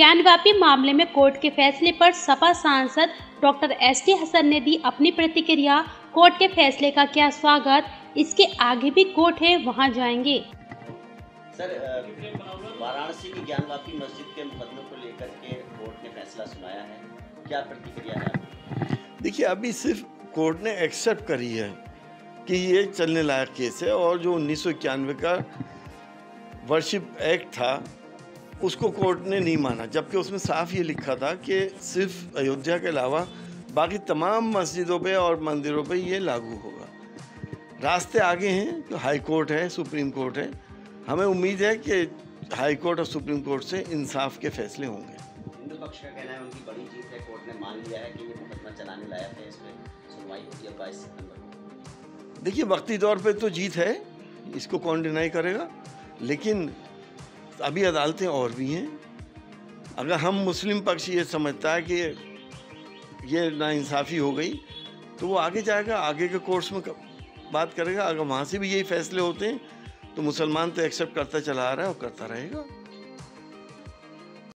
ज्ञानवापी मामले में कोर्ट के फैसले पर सपा सांसद डॉक्टर एसटी हसन ने दी अपनी प्रतिक्रिया। कोर्ट के फैसले का क्या स्वागत, इसके आगे भी कोर्ट है, वहां जाएंगे। सर, वाराणसी की ज्ञानवापी मस्जिद के मुकदमे को लेकर के कोर्ट ने फैसला सुनाया है, क्या प्रतिक्रिया है आपकी? देखिए, अभी सिर्फ कोर्ट ने एक्सेप्ट करी है कि ये चलने लायक केस है और जो 1991 का वर्शिप एक्ट था उसको कोर्ट ने नहीं माना, जबकि उसमें साफ ये लिखा था कि सिर्फ अयोध्या के अलावा बाकी तमाम मस्जिदों पे और मंदिरों पे ये लागू होगा। रास्ते आगे हैं, तो हाई कोर्ट है, सुप्रीम कोर्ट है। हमें उम्मीद है कि हाई कोर्ट और सुप्रीम कोर्ट से इंसाफ के फैसले होंगे। हिंदू पक्ष का कहना है उनकी बड़ी जीत है, कोर्ट ने मान लिया है कि ये मुकदमा चलाने लायक है, इस पर सुनवाई होती है 22 सितंबर को। देखिए, वक्ती तौर पे तो जीत है, इसको कौन डिनाई करेगा, लेकिन अभी अदालतें और भी हैं। अगर हम मुस्लिम पक्ष ये समझता है कि ये नाइंसाफ़ी हो गई तो वो आगे जाएगा, आगे के कोर्ट्स में बात करेगा। अगर वहाँ से भी यही फैसले होते हैं तो मुसलमान तो एक्सेप्ट करता चला आ रहा है और करता रहेगा।